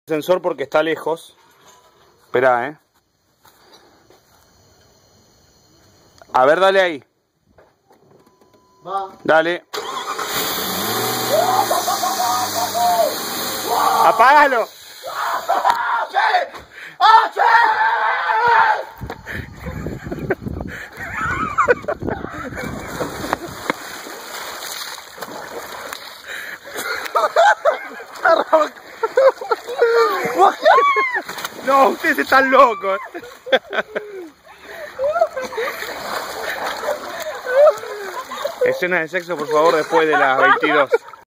Sensor porque está lejos. Esperá, A ver, dale ahí. Va. Dale. ¡Apágalo! No, ustedes están locos. Escena de sexo, por favor, después de las 22.